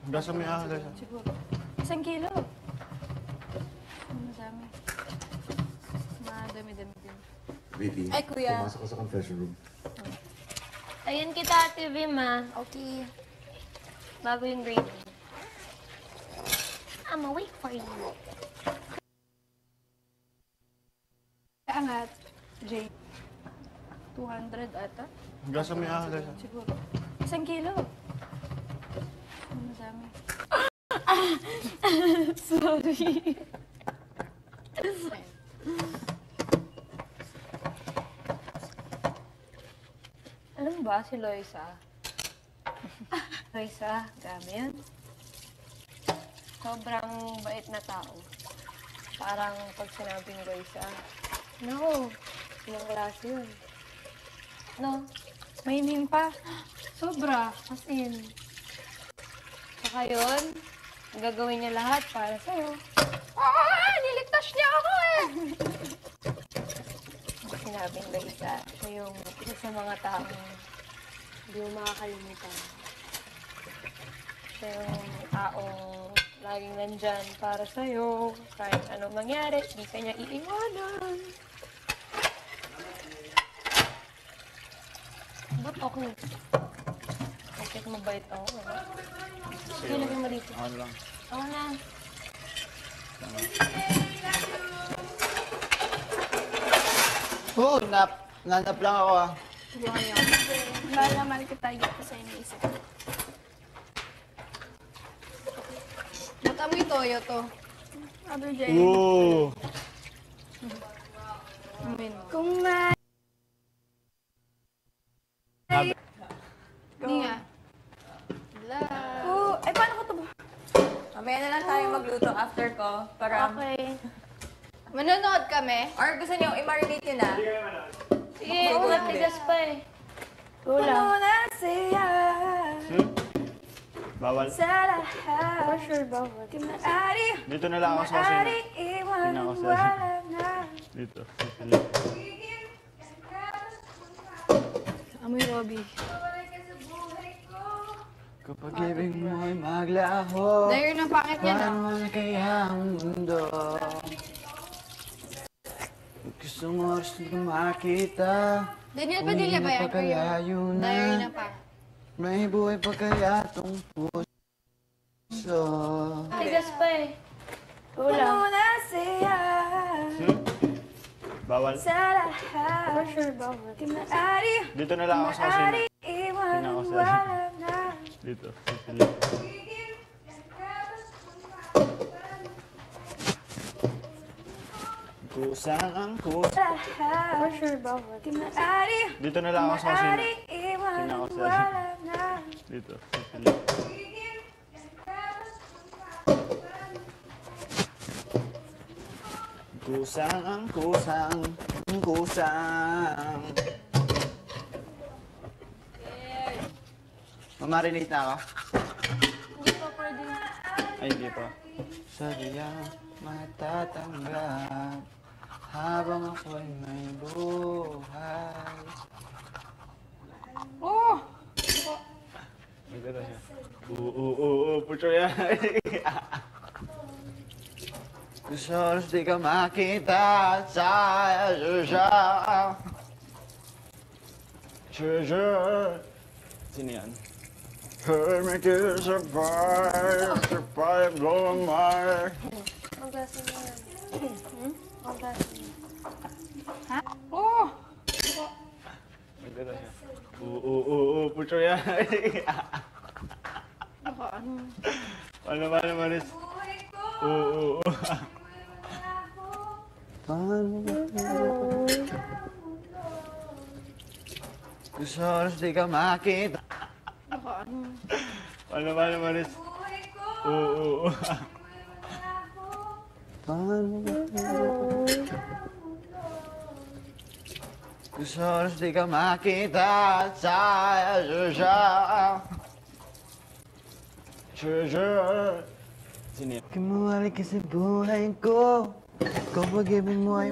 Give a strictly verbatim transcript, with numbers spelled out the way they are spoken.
Gasa may ahal. Siguro. Isang kilo. Madami. Madami-dami din. Baby, ay, kuya. pumasok ka sa confession room. Ayun kita, Ate Vim, ah. Okay. Bago yung gravy. I'm awake for you. Angat. Jay. two hundred ata? Gasa may ahal. Siguro. Isang kilo. Madami. Sorry. Alam mo ba si Loisa? Loisa, grabe yun. Sobrang bait na tao. Parang pag sinabing Loisa, no, ibang klase yun. No, Mainin pa. sobra, as in. Saka yun, gagawin niya lahat para sa'yo. Ah! Niligtas niya ako eh! Pag sinabing Loisa, siya yung isa sa mga taong hindi mo makakalimutan. Siya yung taong laging nandyan para sa'yo. Kahit anong mangyari, di ka niya iiwanan. Ba't okay? Bakit mabait ako, ano? Sige, lagyan mo dito. Ano lang? Oo na. Oo, nap. Nanap lang ako ah. Tulungan niyo ako. Mahal na mahal kita yun sa iniisip. Matamoy toyo to. Ano, Jay? Oo! Amin. Kung may... Hindi nga. Oh, ay, paano ko ito ba? Mamaya na lang tayo magluto after ko. Para... Okay. Manonood kami. Or gusto niyo, i-marinate nyo na? Sige, matigas pa eh. Ano na siya Hmm? Bawal. sa lahat. For sure, bawal. Di maaari, Dito na lang ako sa maaari kusina. iwan, Tingnan ko sa- wala na. Dito. Amoy Robby. Kapag ibig mo ay maglaho, Dahil na pangit yan ah. paano na kaya ang mundo? Gusto mo oras na makita, Daniel Padilla ba yan? napakalayo na. Dahil na pa. May buhay pa kaya tong puso. Matigas pa eh. Ano na siya Hmm? Bawal. sa lahat. For sure, bawal. Di maaari, Dito na lang ako sa kusina. maaari iwan, Tingnan ko sa- wala na. Dito. Kusang ang kusang. Lahat. For sure, bawal. Di maaari, Dito na lang ako sa kusina. maaari iwan, Tingnan ko sa- wala na. Dito. Kusang ang kusang. Ang kusang. Mamarinate na ako? Hindi pa pwede. Ay, hindi pa. Sadyang matatanggap habang ako'y may buhay. Oh! Maganda siya. Oo, oo, oo. Pucho yan. Gusto oras di ka makita sa siya. Treasure. Sino yan? Hurt me to survive, survive, blow my... Ang gasa mo yan. Hmm? Ang gasa mo. Ha? Oh! Maganda siya. Oo, oo, oo, pucho yan. Baka ano? Ano ba naman is? Oo, oo, oo. Gusto oras di ka makita. Baka ano? Ano ba naman is? Oo, oo, oo. Gusto oras di ka makita sa siya. Treasure. Sino yan? Kumuhalik ka sa buhay ko. Kung pag-ibig mo ay